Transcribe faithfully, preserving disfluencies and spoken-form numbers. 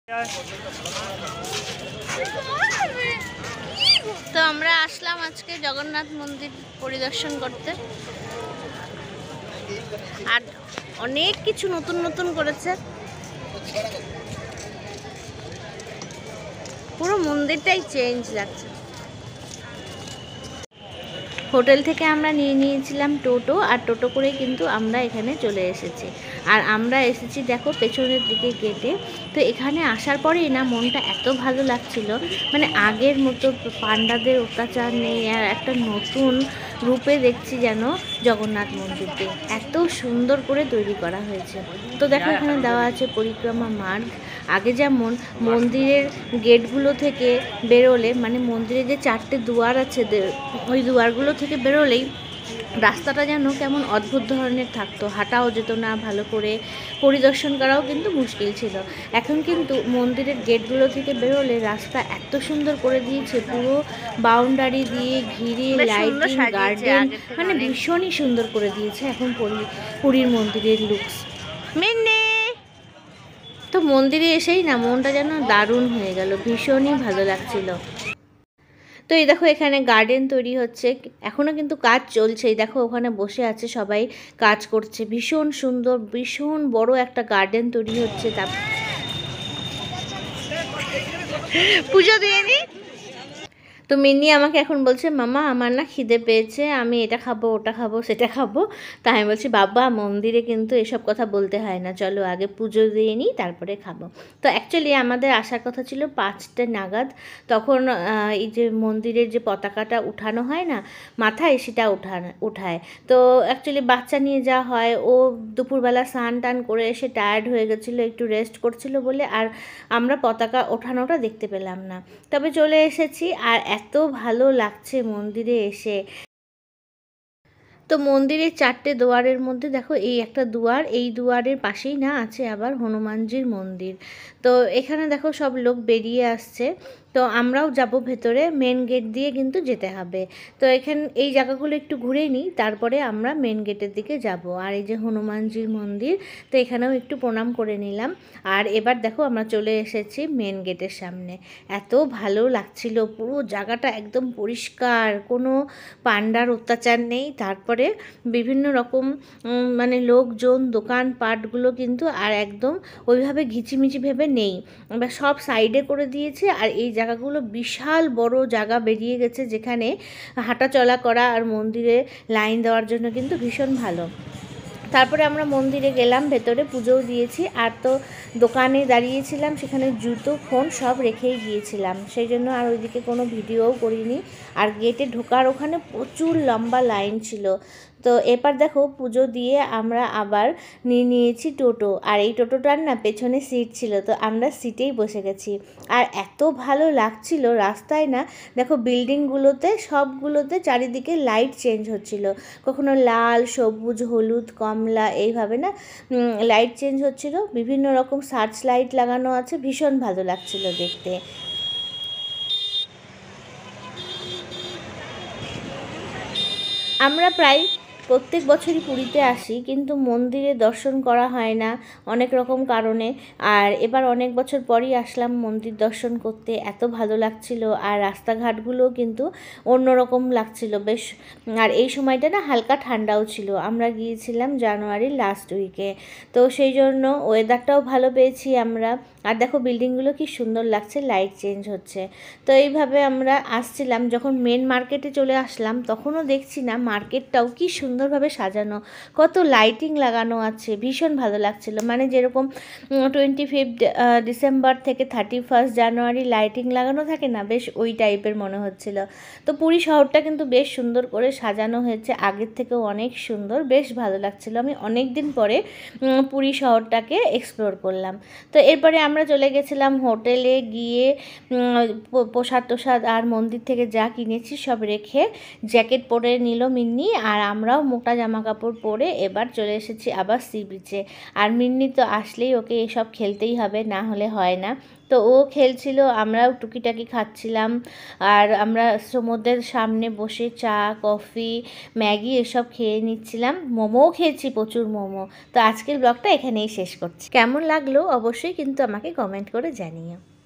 তো আমরা আসলাম আজকে জগন্নাথ মন্দির পরিদর্শন করতে, আর অনেক কিছু নতুন নতুন করেছে। পুরো মন্দিরটাই চেঞ্জ লাগছে। হোটেল থেকে আমরা নিয়ে নিয়েছিলাম টোটো, আর টোটো করে কিন্তু আমরা এখানে চলে এসেছি। আর আমরা এসেছি দেখো পেছনের দিকে গেটে। তো এখানে আসার পরেই না মনটা এত ভালো লাগছিল, মানে আগের মতো পান্ডাদের অত্যাচার নেই, আর একটা নতুন রূপে দেখছি যেন জগন্নাথ মন্দিরকে এত সুন্দর করে তৈরি করা হয়েছে। তো দেখো এখানে দেওয়া আছে পরিক্রমা মার্গ। আগে যেমন মন্দিরের গেটগুলো থেকে বেরোলে, মানে মন্দিরে যে চারটে দুয়ার আছে, ওই দুয়ারগুলো থেকে বেরোলেই রাস্তাটা যেন কেমন অদ্ভুত ধরনের থাকতো, হাঁটাও যেত না ভালো করে, পরিদর্শন করাও কিন্তু মুশকিল ছিল। এখন কিন্তু মন্দিরের গেটগুলো থেকে বেরোলে রাস্তা এত সুন্দর করে দিয়েছে, পুরো বাউন্ডারি দিয়ে ঘিরে লাইটিং, গার্ডেন, মানে ভীষণই সুন্দর করে দিয়েছে এখন পুরীর মন্দিরের লুকস। মেনে তো মন্দিরে এসেই না মনটা যেন দারুণ হয়ে গেল, ভীষণই ভালো লাগছিল। তো এই দেখো এখানে গার্ডেন তৈরি হচ্ছে, এখনও কিন্তু কাজ চলছে। এই দেখো ওখানে বসে আছে সবাই, কাজ করছে। ভীষণ সুন্দর, ভীষণ বড় একটা গার্ডেন তৈরি হচ্ছে। তারপর পুজো দিয়ে নি। তো মিন্নি আমাকে এখন বলছে, মামা আমার না খিদে পেয়েছে, আমি এটা খাবো, ওটা খাবো, সেটা খাবো। তাই আমি বলছি, বাবা মন্দিরে কিন্তু এসব কথা বলতে হয় না, চলো আগে পুজো দিয়ে নিই তারপরে খাবো। তো অ্যাকচুয়ালি আমাদের আসার কথা ছিল পাঁচটা নাগাদ। তখন এই যে মন্দিরের যে পতাকাটা উঠানো হয় না মাথায়, সেটা উঠানো উঠায়। তো অ্যাকচুয়ালি বাচ্চা নিয়ে যাওয়া হয়, ও দুপুরবেলা স্নান টান করে এসে টায়ার্ড হয়ে গেছিলো, একটু রেস্ট করছিল বলে আর আমরা পতাকা ওঠানোটা দেখতে পেলাম না। তবে চলে এসেছি, আর এত ভালো লাগছে মন্দিরে এসে। তো মন্দিরের চারটে দুয়ারের মধ্যে দেখো এই একটা দুয়ার, এই দুয়ারের পাশেই না আছে আবার হনুমানজির মন্দির। তো এখানে দেখো সব লোক বেরিয়ে আসছে। তো আমরাও যাব ভেতরে, মেন গেট দিয়ে কিন্তু যেতে হবে। তো এখানে এই জায়গাগুলো একটু ঘুরে নিই, তারপরে আমরা মেন গেটের দিকে যাব। আর এই যে হনুমানজির মন্দির, তো এখানেও একটু প্রণাম করে নিলাম। আর এবার দেখো আমরা চলে এসেছি মেন গেটের সামনে। এত ভালো লাগছিল, পুরো জায়গাটা একদম পরিষ্কার, কোনো পান্ডার অত্যাচার নেই। তারপরে বিভিন্ন রকম মানে লোকজন, দোকানপাটগুলো কিন্তু আর একদম ওইভাবে ঘিচিমিচি ভেবে নেই, এবার সব সাইডে করে দিয়েছে। আর এই জায়গাগুলো বিশাল বড় জায়গা বেরিয়ে গেছে, যেখানে হাঁটা চলা করা আর মন্দিরে লাইন দেওয়ার জন্য কিন্তু ভীষণ ভালো। তারপরে আমরা মন্দিরে গেলাম, ভেতরে পুজোও দিয়েছি। আর তো দোকানে দাঁড়িয়েছিলাম, সেখানে জুতো ফোন সব রেখেই গিয়েছিলাম, সেই জন্য আর ওইদিকে কোনো ভিডিওও করিনি। আর গেটে ঢোকার ওখানে প্রচুর লম্বা লাইন ছিল। তো এবার দেখো পুজো দিয়ে আমরা আবার নিয়ে নিয়েছি টোটো, আর এই টোটোটার না পেছনে সিট ছিল, তো আমরা সিটেই বসে গেছি। আর এত ভালো লাগছিল রাস্তায় না, দেখো বিল্ডিংগুলোতে সবগুলোতে চারিদিকে লাইট চেঞ্জ হচ্ছিল, কখনো লাল, সবুজ, হলুদ, কমলা, এইভাবে না লাইট চেঞ্জ হচ্ছিল। বিভিন্ন রকম সার্চ লাইট লাগানো আছে, ভীষণ ভালো লাগছিল দেখতে। আমরা প্রায় প্রত্যেক বছরই পুরীতে আসি, কিন্তু মন্দিরে দর্শন করা হয় না অনেক রকম কারণে। আর এবার অনেক বছর পরই আসলাম মন্দির দর্শন করতে, এত ভালো লাগছিল। আর রাস্তাঘাটগুলোও কিন্তু অন্যরকম লাগছিল বেশ। আর এই সময়টা না হালকা ঠান্ডাও ছিল, আমরা গিয়েছিলাম জানুয়ারির লাস্ট উইকে, তো সেই জন্য ওয়েদারটাও ভালো পেয়েছি আমরা। আর দেখো বিল্ডিংগুলো কি সুন্দর লাগছে, লাইট চেঞ্জ হচ্ছে। তো এইভাবে আমরা আসছিলাম, যখন মেন মার্কেটে চলে আসলাম তখনও দেখছি না মার্কেটটাও কি সুন্দরভাবে সাজানো, কত লাইটিং লাগানো আছে, ভীষণ ভালো লাগছিল। মানে যেরকম টোয়েন্টি ফিফথ ডিসেম্বর থেকে থার্টি ফার্স্ট জানুয়ারি লাইটিং লাগানো থাকে না, বেশ ওই টাইপের মনে হচ্ছিল। তো পুরী শহরটা কিন্তু বেশ সুন্দর করে সাজানো হয়েছে, আগের থেকেও অনেক সুন্দর, বেশ ভালো লাগছিল। আমি অনেক দিন পরে পুরী শহরটাকে এক্সপ্লোর করলাম। তো এরপরে আমরা চলে গেছিলাম হোটেলে, গিয়ে প্রসাদ টোসাদ আর মন্দির থেকে যা কিনেছি সব রেখে জ্যাকেট পরে নিল মিন্নি, আর আমরাও মোটা জামা কাপড় পরে এবার চলে এসেছি আবার সি বিচে। আর মিন্নি তো আসলেই ওকে এসব খেলতেই হবে, না হলে হয় না। তো ও খেলছিল, আমরাও টুকিটাকি খাচ্ছিলাম। আর আমরা সমুদ্রের সামনে বসে চা, কফি, ম্যাগি এসব খেয়ে নিচ্ছিলাম। মোমোও খেয়েছি, প্রচুর মোমো। তো আজকের ব্লগটা এখানেই শেষ করছি। কেমন লাগলো অবশ্যই কিন্তু আমাকে কমেন্ট করে জানিও।